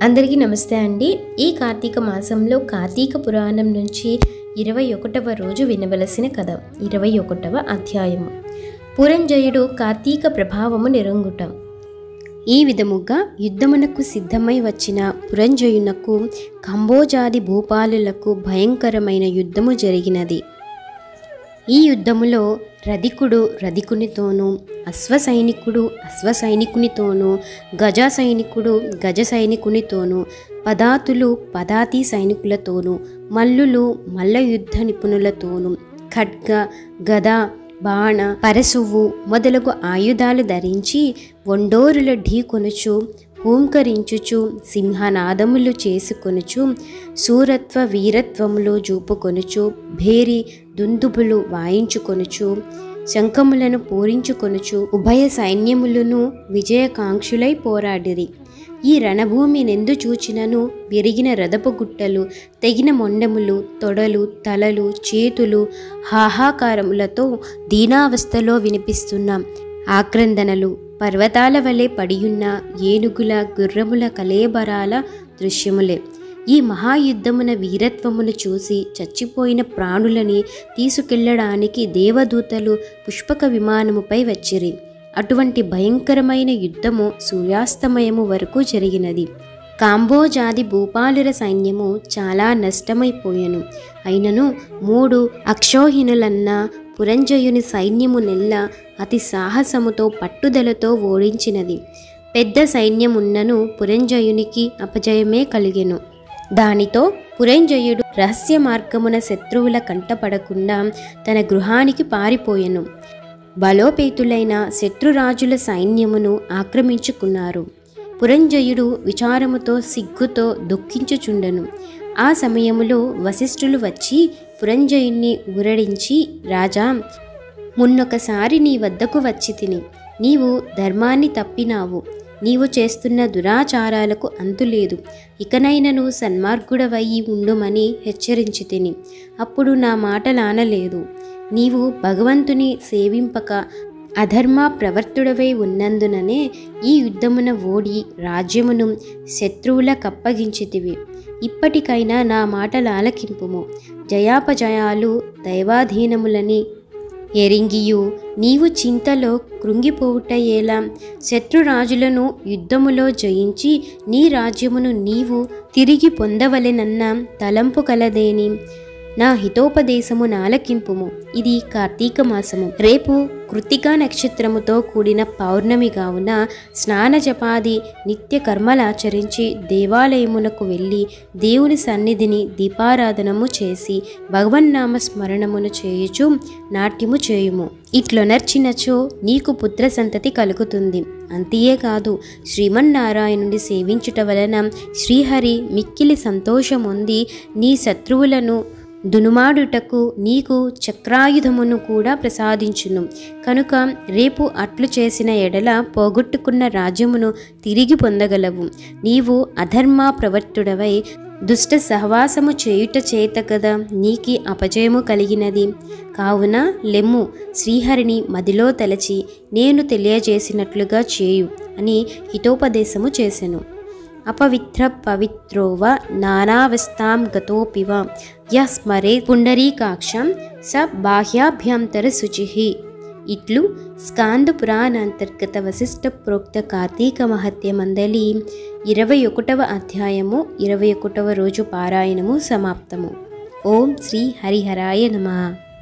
అందరికీ నమస్తే అండి. ఈ కార్తీక మాసంలో కార్తీక పురాణం నుంచి 21వ రోజు వినవలసిన కథ 21వ అధ్యాయము. పురంజయుడు కార్తీక ప్రభావము నిరంగుట. ఈ విధముగా యుద్ధమునకు సిద్ధమై వచ్చిన పురంజయునకు కంబోజాది భూపాలులకు భయంకరమైన యుద్ధము జరిగినది. ఈ యుద్ధములో రధికుడు రధికునితోనూ, అశ్వసైనికుడు అశ్వసైనికునితోనూ, గజ సైనికుడు గజ సైనికునితోనూ, పదాతులు పదాతి సైనికులతోనూ, మల్లులు మల్ల యుద్ధ నిపుణులతోనూ, ఖడ్గ గద బాణ పరశువు మొదలగు ఆయుధాలు ధరించి ఒండోరుల ఢీకొనుచు, హూంకరించుచు, సింహనాదములు చేసుకొనుచు, శూరత్వ వీరత్వములు చూపుకొనుచు, భేరి దుందుబులు వాయించుకొనుచు, శంఖములను పూరించుకొనుచు ఉభయ సైన్యములను విజయకాంక్షులై పోరాడిరి. ఈ రణభూమి నెందు చూచినను విరిగిన రథపు గుట్టలు, తెగిన మొండములు, తొడలు, తలలు, చేతులు, హాహాకారములతో దీనావస్థలో వినిపిస్తున్న ఆక్రందనలు, పర్వతాల వలె పడియున్న ఏనుగుల గుర్రముల కలేబరాల దృశ్యములే. ఈ మహాయుద్ధమున వీరత్వమును చూసి చచ్చిపోయిన ప్రాణులని తీసుకెళ్లడానికి దేవదూతలు పుష్పక విమానముపై వచ్చిరి. అటువంటి భయంకరమైన యుద్ధము సూర్యాస్తమయము వరకు జరిగినది. కాంబోజాది భూపాలుర సైన్యము చాలా నష్టమైపోయెను. అయినను 3 అక్షోహిణులన్న పురంజయుని సైన్యము నెల్ల అతి సాహసముతో పట్టుదలతో ఓడించినది. పెద్ద సైన్యమున్నను పురంజయునికి అపజయమే కలిగెను. దానితో పురంజయుడు రహస్య మార్గమున శత్రువుల కంటపడకుండా తన గృహానికి పారిపోయెను. బలోపేతులైన శత్రురాజుల సైన్యమును ఆక్రమించుకున్నారు. పురంజయుడు విచారముతో సిగ్గుతో దుఃఖించుచుండెను. ఆ సమయములో వశిష్ఠులు వచ్చి పురంజయుణ్ణి ఊరడించి, రాజా, మున్నొకసారి నీ వద్దకు వచ్చి తిని నీవు ధర్మాన్ని తప్పినావు. నీవు చేస్తున్న దురాచారాలకు అంతులేదు. ఇకనైనను సన్మార్గుడవయ్యి ఉండుమని హెచ్చరించి తిని. అప్పుడు నా మాటలానలేదు. నీవు భగవంతుని సేవింపక అధర్మ ప్రవర్తుడవై ఉన్నందుననే ఈ యుద్ధమున ఓడి రాజ్యమును శత్రువులకప్పగించితివి. ఇప్పటికైనా నా మాటలాలకింపుము. జయాపజయాలు దైవాధీనములని ఎరింగియు నీవు చింతలో కృంగిపోవుట ఎలా? శత్రురాజులను యుద్ధములో జయించి నీ రాజ్యమును నీవు తిరిగి పొందవలెనన్న తలంపు కలదేని? నా హితోపదేశము నాలకింపుము. ఇది కార్తీక మాసము. రేపు కృత్తికా నక్షత్రముతో కూడిన పౌర్ణమి కావున స్నాన జపాది నిత్య కర్మలాచరించి దేవాలయమునకు వెళ్ళి దేవుని సన్నిధిని దీపారాధనము చేసి భగవన్నామ స్మరణమును చేయుచు నాట్యము చేయుము. ఇట్లొనర్చినచో నీకు పుత్ర సంతతి కలుగుతుంది. అంతియే కాదు, శ్రీమన్నారాయణుని సేవించుట వలన శ్రీహరి మిక్కిలి సంతోషమొంది నీ శత్రువులను దునుమాడుటకు నీకు చక్రాయుధమును కూడా ప్రసాదించును. కనుక రేపు అట్లు చేసిన ఎడల పోగొట్టుకున్న రాజ్యమును తిరిగి పొందగలవు. నీవు అధర్మ ప్రవర్తుడవై దుష్ట సహవాసము చేయుట చేత కదా నీకి అపజయము కలిగినది. కావున లెమ్ము, శ్రీహరిని మదిలో తలచి నేను తెలియజేసినట్లుగా చేయు అని హితోపదేశము చేసెను. అపవిత్ర పవిత్రోవ నానావస్థాం గతోపివ యః స్మరే పుండరీకాక్షం స బాహ్యాభ్యంతర శుచిః. ఇట్లు స్కాంద పురాణాంతర్గత వశిష్ఠ ప్రోక్త కార్తీక మహత్య మందలి 21వ అధ్యాయము 21వ రోజు పారాయణము సమాప్తము. ఓం శ్రీ హరిహరాయ నమః.